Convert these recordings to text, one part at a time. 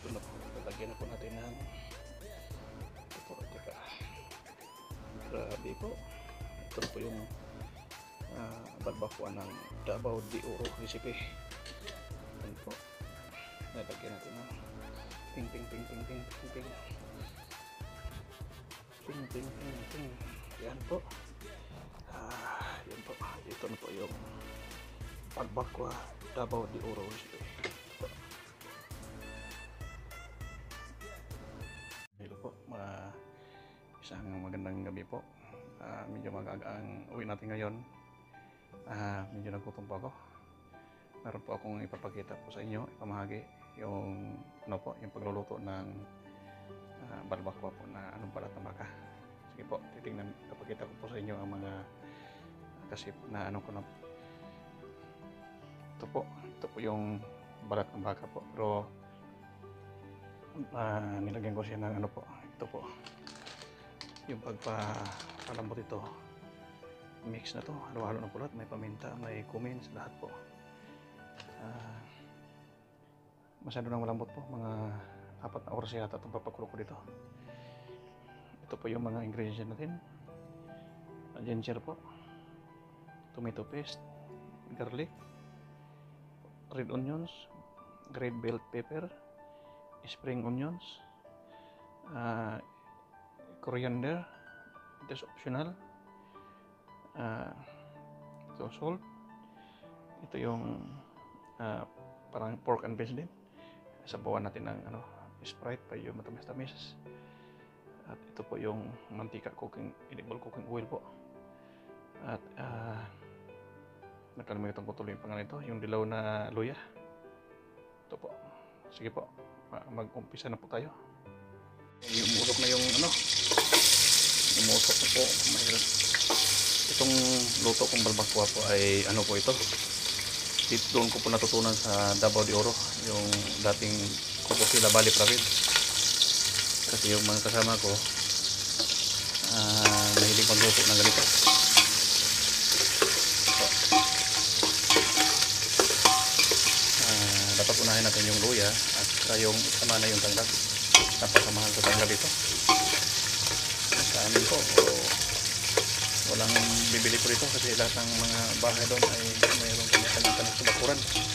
ito na po, lalagyan na po natin ng ito po, teka, grabe po, ito na po yung barbacoa ng Davao de Oro recipe. Yan po, lalagyan natin ng ping ping ping ping ping ping ping ping ping ping ping. Yan po, yan po, ito na po yung barbacoa Davao de Oro recipe. Hello po, isang magandang gabi po. Medyo mag-aga ang uwi natin ngayon. Medyo nagutom po ako. Meron po akong ipapakita po sa inyo, ipamahagi yung ano po, yung pagluluto ng barbacoa po na anong balat ng baka. Sige po, titingnan, ipapakita ko po sa inyo ang mga kasip na ano ko na. Ito po yung balat ng baka po. Pero nilagyan ko siya ng ano po, ito po yung pagpapalambot ito, mix na to, halo-halo na po lahat, may paminta, may cumin, lahat po. Masyado nang malambot po, mga 4 na oras yata itong papakulo ko dito. Ito po yung mga ingredients natin: ginger po, tomato paste, garlic, red onions, red bell pepper, spring onions, coriander, it is optional, ito salt, ito yung parang pork and beans din, sabawan natin ng ano, Sprite para yung matamis-tamis, at ito po yung mantika, edible cooking oil po, at nakalimutan ko tuloy yung pangalan ito, yung dilaw na luya. Ito po, sige po, mag-umpisa na po tayo. Umuusok na yung ano, umuusok na po, mahirap. Itong luto kong barbacoa po ay ano po ito, doon ko po natutunan sa Davao de Oro, yung dating Kubo-Sila Valley Province. Kasi yung mga kasama ko mahilig magluto ng ganito. Dapat unahin natin yung luya at saka yung sama na yung tanglad. Napakamahal sa tanglad ito sa amin po, walang bibili po dito kasi lahat ng mga bahay doon ay mayroong kanyang sa bakuran.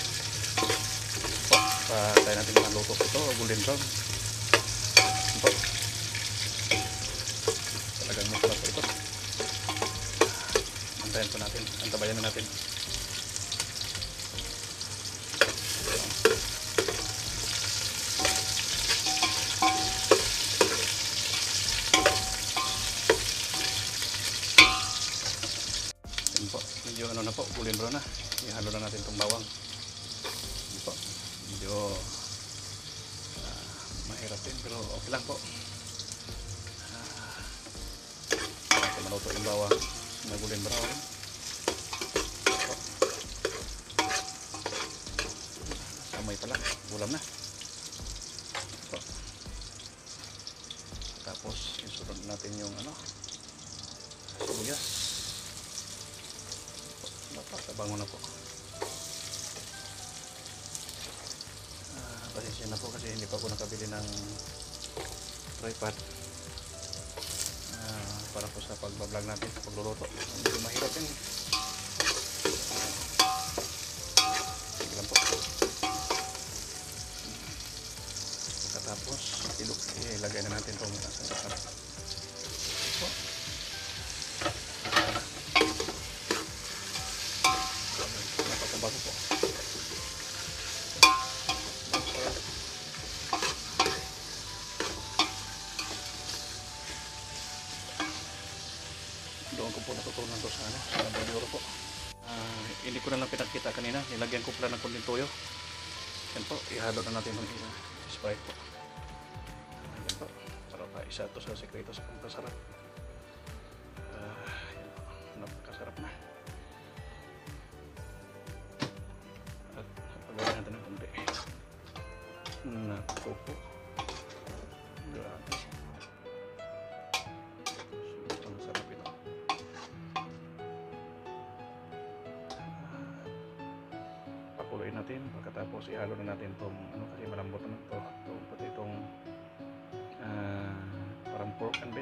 Patay natin mga luto po ito, golden brown po. Talagang masarap po ito. Antayin po natin, antabayan na natin. Medyo ano na po, golden brown na. Ihalo na natin itong bawang. Hindi po, medyo mahirap din pero okay lang po. Maluto yung bawang na golden brown. Samay pa lang, ulam na. So, tapos isunod natin yung ano, sibuyas. Napakabango na po. Pasensya na po kasi hindi pa ako nakabili ng tripod para po sa pagbablog natin sa pagluluto. Hindi mahirap yun. Sige lang po. Pagkatapos ilagay na natin itong sarap. Po. Napakabago po. Doon ko po natutunan to sa Davao de Oro po. Hindi ko na lang pinakita kanina, nilagyan ko pala ng konting toyo. Yan po, ihalo na natin ng Sprite po. Yan po, para pa isa to sa sekreto sa pagkasarap. Yan po, napakasarap na. At pagawin natin ng konti. Naku po. Grabe. Ang sarap ito. Pakuloyin natin, pagkatapos ihalo na natin itong ano, kasi malambot naman ito, pati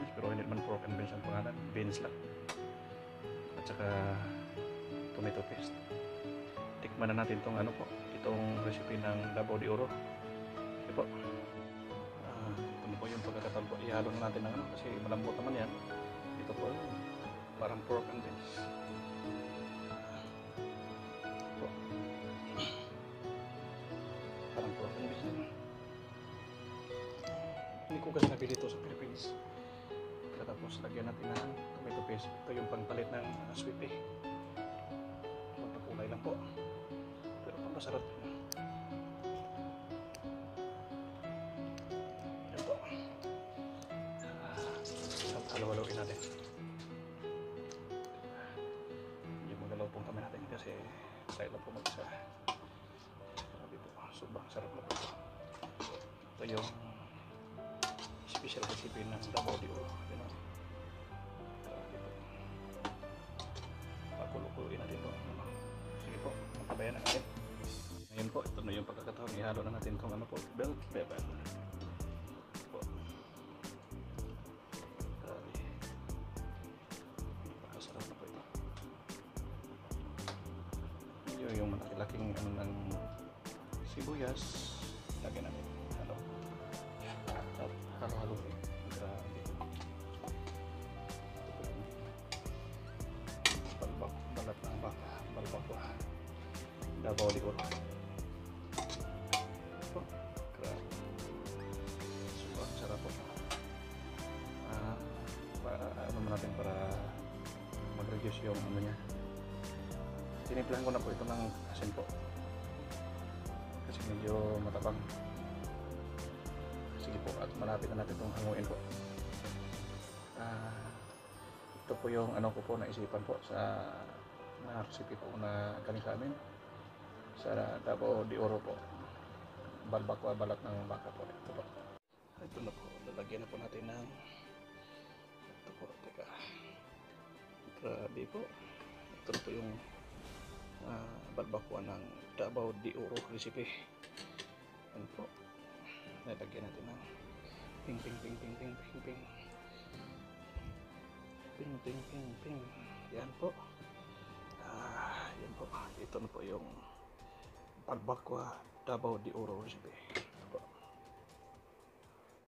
beans, pero hindi naman pork and beans ang pangalan, beans lang. At saka tomato paste. Tikman na natin itong ano po, itong recipe ng Davao de Oro. Ito po. Ito na po yung pagkakataon po. Ihalo na natin ng ano kasi malambot naman yan. Ito po, parang pork and beans. Po. Parang pork and beans yan. Hindi ko kasi nabili ito sa Philippines. Tapos lagyan natin ng tomato paste. Ito yung pangpalit ng sweet eh. Magpakulay lang po. Pero masarap. Yan po. Halo-haloin natin. Hindi magalaw pong kami natin kasi tayo lang po mag-isa. Sabi po, sobrang sarap na po. Ito yung special recipe ng Davao de Oro. Yan o. Pakulo-kuloin natin ito. Sige po, magpabayan na natin. Ngayon po, ito na yung pagkakataon. Ihalo na natin itong ano po, bell pepper. Po. Grabe. Napakasarap na po ito. Yung malaki-laking ano ng sibuyas. Lagyan natin. Halo. At halo-halo. Grabe. Balat ng baka. Balbakwa. Davao de Oro. Ito. Grabe. Sobrang sarap po. Ano natin para mag-reduce yung ano niya. Tinimplahan ko na po ito ng asin po. Kasi medyo matabang. Sige po, at malapit na natin itong hanguin po. Ito po yung ano ko po naisipan po sa recipe po na galing sa amin. Sa Davao de Oro po. Balbakwa, balat ng baka po. Ito po. Ito na po, lalagyan na po natin ng ito po, teka. Grabe po. Ito na po yung balbakwa ng Davao de Oro recipe. Ano po? Nalagyan natin ng ping ping ping ping ping ping ping ping ping ping ping. Yan po. Yan po. Ito na po yung balbakwa Davao de Oro recipe.